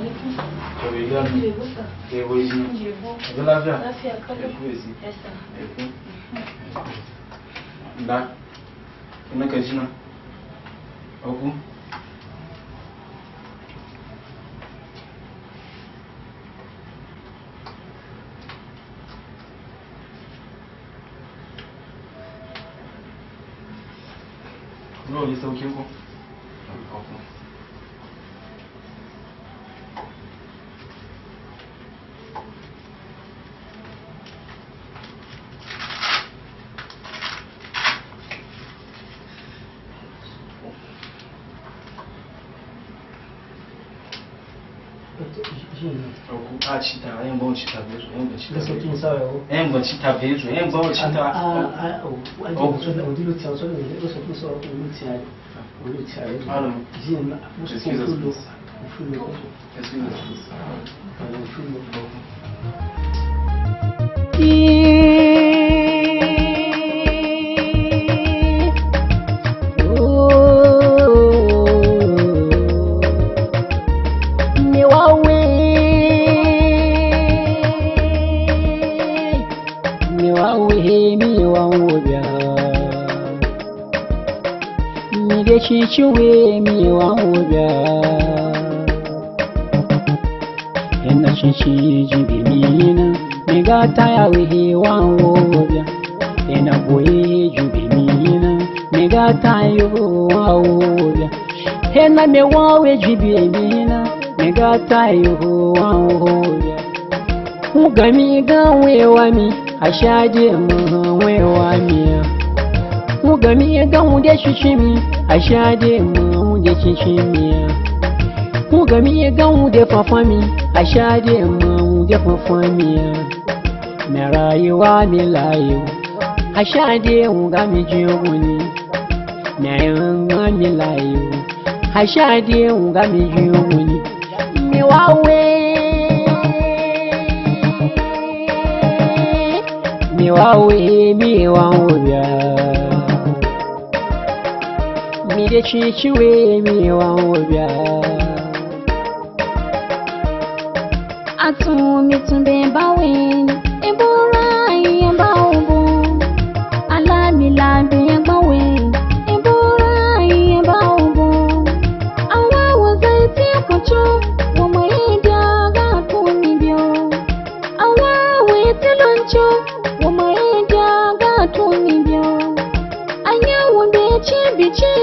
No, you sauke ko. Ah, chita, é bom chita mesmo, é bom chita. É bom chita mesmo, é bom chita. Chichiwe mi wangobya ena chichi jibimina megata yawe wangobya ena boye jibimina megata yo wangobya ena mewawe jibimina megata yo wangobya ugami gawe wami ashade mwe wami ugami gawe de chichimi ashade mu de chichimiya ugami gawu de fafami ashade mu de fafamiya na rayuwa mi layo ashade ugami jiwuni na yanga mi layo ashade ugami jiwuni mi wawe mi wawe mi de chichiwe mi wangobya atu mi tunde bawen ebora yamba obo ala mi la be bawen ebora yamba obo awa wo zaiti kocho wo mo ida ga to mi bio awa we teloncho wo mo ida ga to mi bio anya wo be chibichi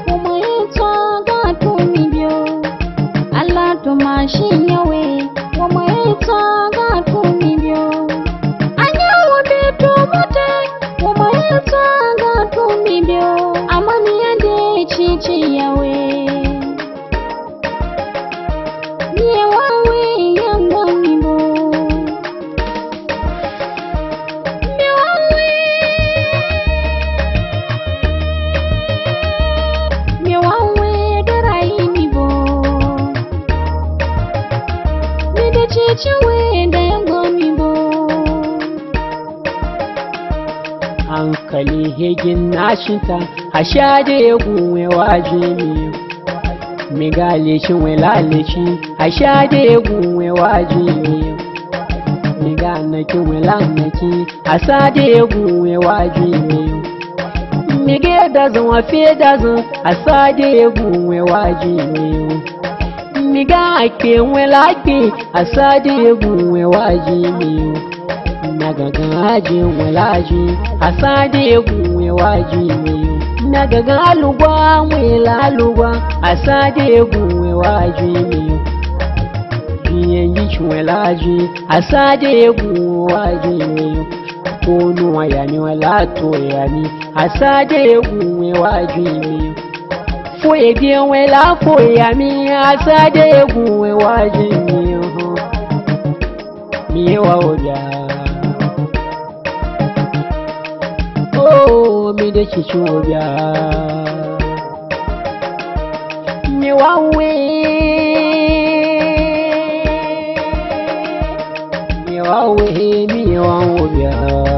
Machine yawe womaeta gatumibyo anya wobeto mote womaeta gatumibyo amani yande chichi yawe niye wawe yangamibo hankali hegin nashinta hashade gunwe wajimi migalishi welalishi hashade gunwe wajimi miganaki welanaki asade gunwe wajimi migeda zan afeda zan asade gunwe wajimi miga ake welake asade gunwe wajimi nagagaji welaji asade gunwe wajimi nagagalugwa welalugwa asade gunwe wajimi yenyi welaji asade gunwe wajimi konu wayani walato yani asade gunwe wajimi foye bien wela foye ami asade gunwe wajimi mi waoja mi de chichobya mi wawe mi wawobya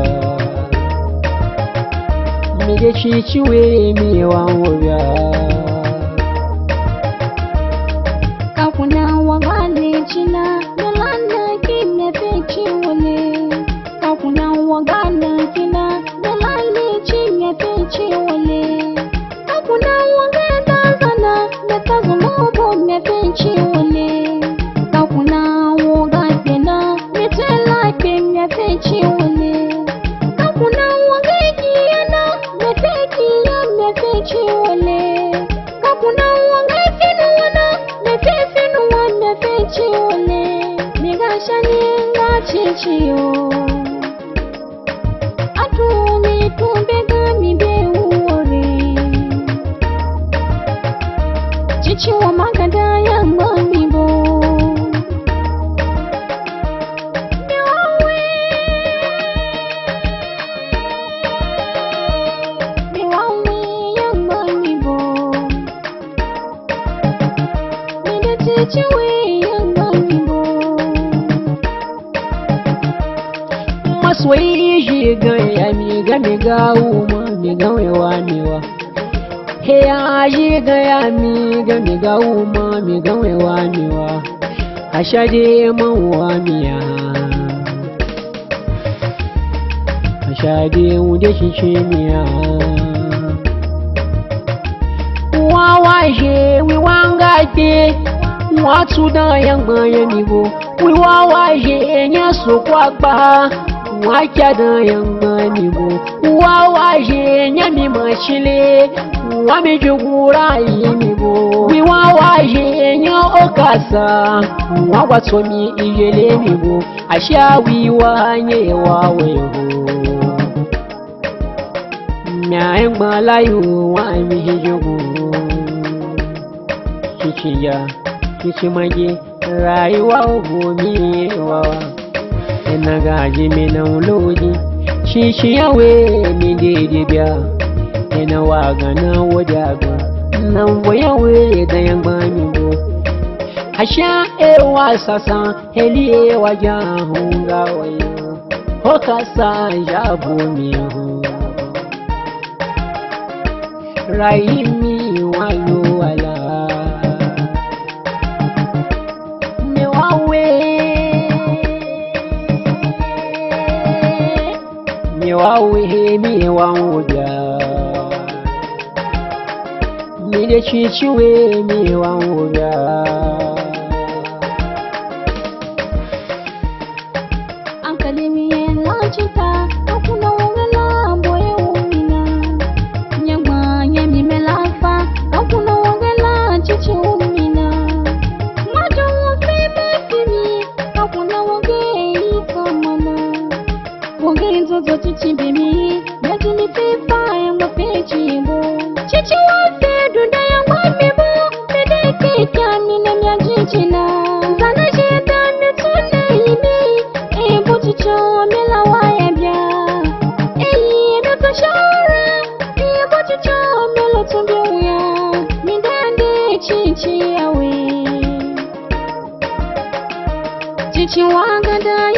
mi de chichiwe mi wawobya kakuna wagale chichiyo atumi tumbega mibeure chichi wa magada ya mamibo miwawe ya mamibo mide chichiwe ya mamibo maswai shiga ya miga miga uma miga wewanewa he ya shiga ya miga uma miga wewanewa ashade mawa miya ashade wude shishimiya wawaje wiwangate watu da yangba yamibo wiwawaje nyaso kwakpa wakia da yangba mibo wawaje nyami machile wamejugura yimibo wiwawaje nya okasa wawatomi ijele mibo ashawi wanye waweho nyangba layu wamijugu chichiya chichimage rayuwa gomi wawa ina gaji mina uloji chichiyawe mi dedebya ina waga na wadaga nan wayawe da yangba mibo asha ewa sasa heli waja hunga wayo hokasa jabo miho raimi wayo wala miwawe miwanguja mide chichiwe miwanguja ankalimiye lanchita akuna wongela boye umina nyama nyami melafa akuna wongela chichi umina majo fema kimi akuna wongei kamana wongei zozo chichi bimi yajini fefa yanga pechimbo chichi wafe dunda yanga mibo medeke kyani na myajichina zana jeta mitsune imi ebo chicho mela wayabya eyi nato shara ebo chicho mela tumbiuya midande chichi yawe chichi wangada